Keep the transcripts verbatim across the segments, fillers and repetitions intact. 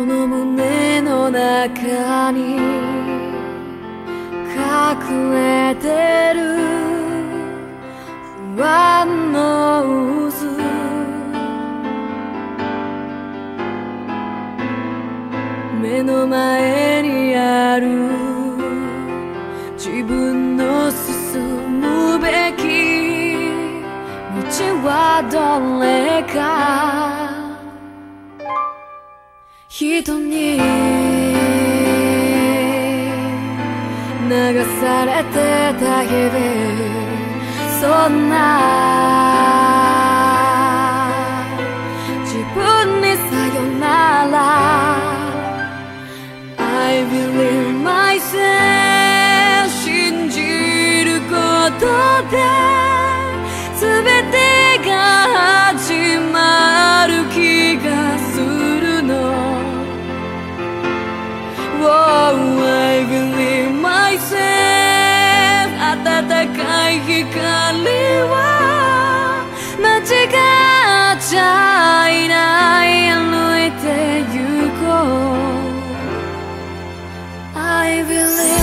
の胸の中に隠れてる不安の渦、目の前にある自分の進むべき道はどれか、人に流されてた日々、そんな自分にさよなら。 I believe myself 信じることで全てが始まる気がするの。 Oh, I believe myself 暖かい光は間違っちゃいない、歩いてゆこう。 I believe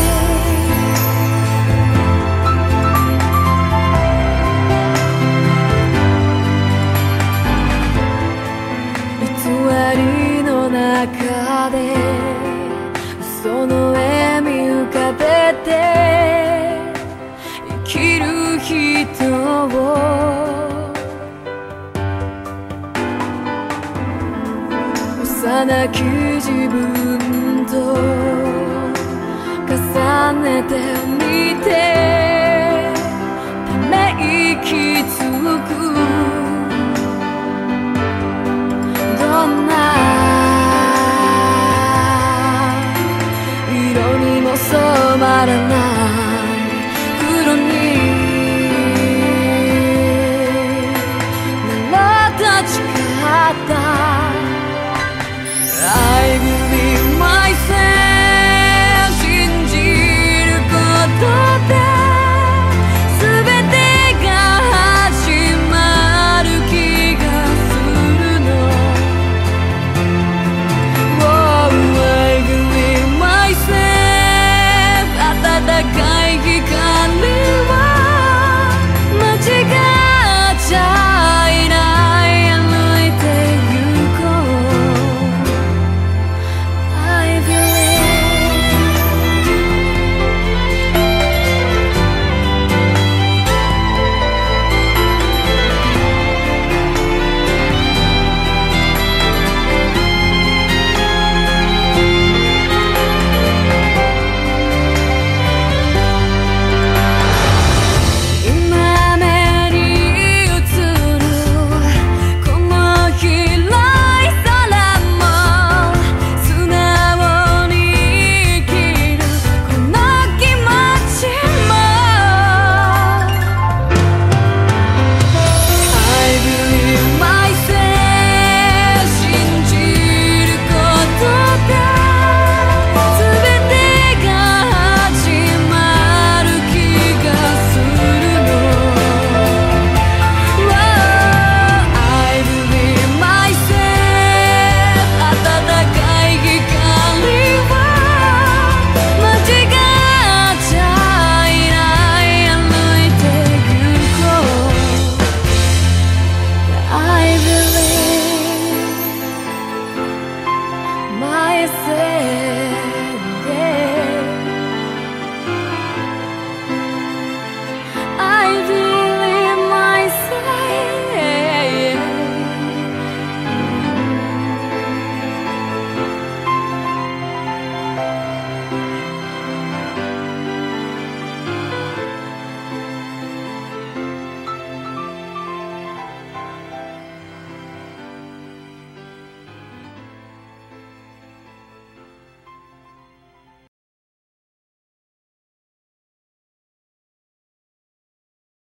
偽りの中で嘘の笑み浮かべて生きる人を、幼き自分と重ねてみてため息つく。どんな色にも染まらない